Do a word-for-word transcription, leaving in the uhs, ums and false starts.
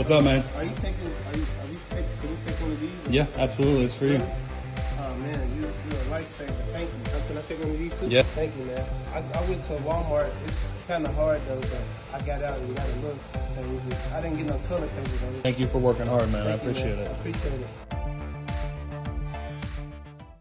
What's up, man? Are you taking, are you, are you taking, can you take one of these? Yeah, absolutely. It's for you. Oh, man, you, you're a lifesaver. Thank you. Can I take one of these too? Yeah. Thank you, man. I, I went to Walmart. It's kind of hard, though, but I got out and got a look. And it was just, I didn't get no toilet paper, though. Thank you for working hard, man. Thank I appreciate you, man. it. I appreciate it.